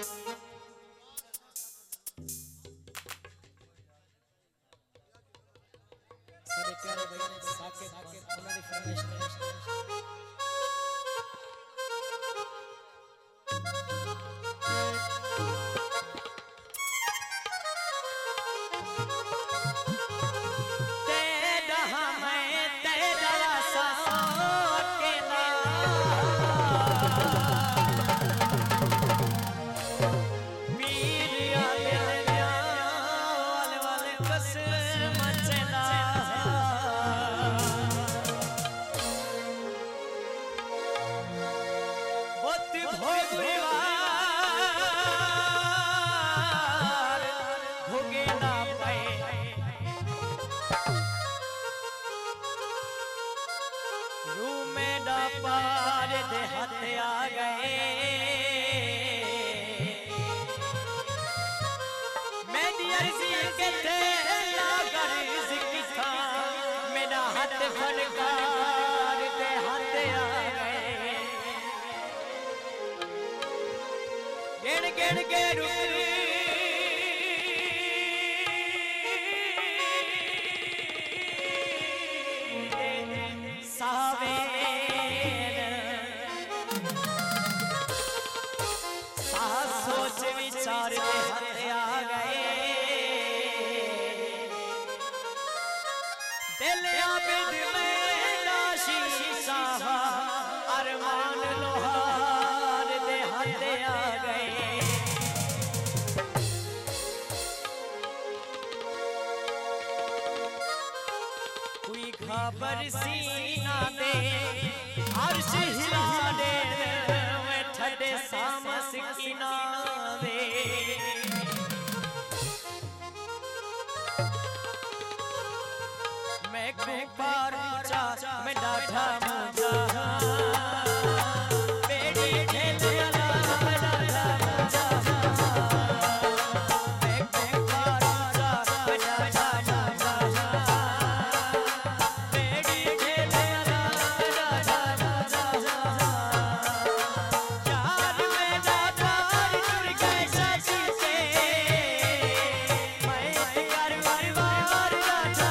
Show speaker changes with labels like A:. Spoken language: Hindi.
A: सारे प्यारे भाई साके हमारी फरमाइश पार देहाते आ गए मेरी अर्जी के थे लागर जिक्र था मेरा हाथ फनकार देहाते आ गए गिन गिन के रुक विचार देहाते आ गए दिल आबिद में नाशी साहा अरमान लोहार देहाते आ गए कोई खबर सीना दे अर्श हिला दे ठडे सामस किना मैं पार ऊंचा मैं डाढ़ा मुझा बेड़ी ढेले अला मैं डाढ़ा मुझा मैं पार ऊंचा मैं डाढ़ा मुझा बेड़ी ढेले अला मैं डाढ़ा मुझा यार मेरा प्यार टूट गए साथी से मैं यार वार डाढ़ा